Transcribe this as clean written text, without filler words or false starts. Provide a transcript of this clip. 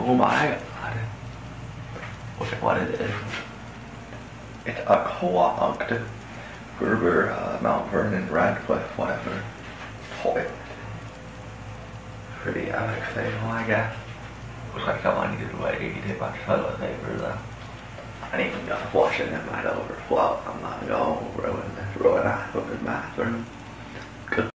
Oh my god. Look at what it is. It's a clogged Gerber, Mount Vernon, Radcliffe, whatever. Toilet. Pretty epic fail, I guess. Looks like someone needed way too much toilet paper though. I ain't even gonna flush it, it might overflow. I'm not gonna ruin this really nice looking bathroom.